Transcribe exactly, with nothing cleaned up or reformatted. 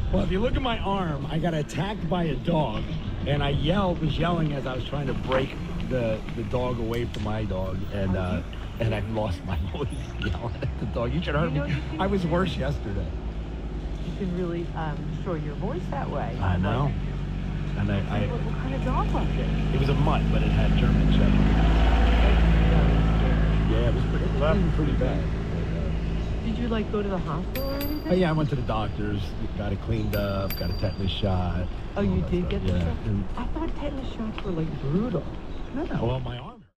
Well, if you look at my arm, I got attacked by a dog, and I yelled, was yelling as I was trying to break the the dog away from my dog, and uh, and I lost my voice yelling at the dog. You should have heard You know, me. you can- I was worse yesterday. You can really um, show your voice that way. I know. Like, And I, I what, what kind of dog was it? it was a mutt, but it had German Shepherd. Yeah, it was pretty, it was pretty bad. Did you like go to the hospital or anything? But yeah, I went to the doctors, got it cleaned up, got a tetanus shot. Oh, you all that did stuff. get the yeah. shot? And, I thought tetanus shots were like brutal. no, no, well, my arm.